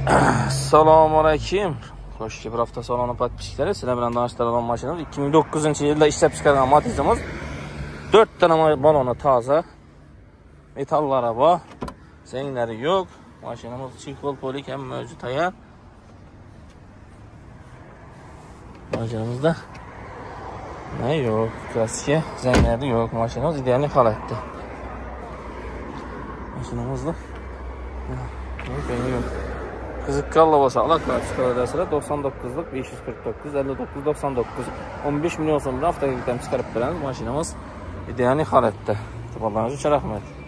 Assalomu alaykum. Xo'sh, bir hafta saloni podpischiklari, sizlar bilan tanishtiradigan mashinamiz 2009-yilda ishlab chiqargan Matizimiz. 4 ta baloni toza. Metallari bor, zanglari yo'q. Mashinamiz chekol polik ham mavjud tayyor. Mashinamizda ne yo'q, klassika zanglari yo'q. Mashinamiz ideal holatda. Mashinamizda yo'q. Qiziqqanlar bo'lsa, aloqa chiqaradasizlar 99lik 549 59 99 15 million so'mdan avtomobildan chiqarib beramiz. Mashinamiz ideal holatda. E'tiborlaringiz uchun rahmat.